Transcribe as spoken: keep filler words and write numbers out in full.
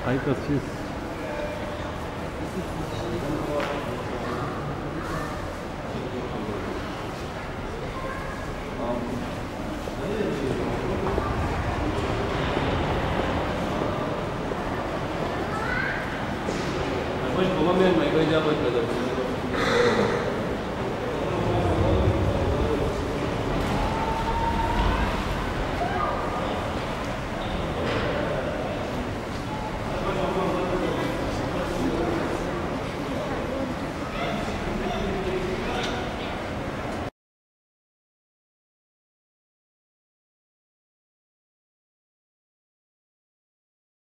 Eiter, tschüss. Mas, como a minha mãe, eu já vou trazer.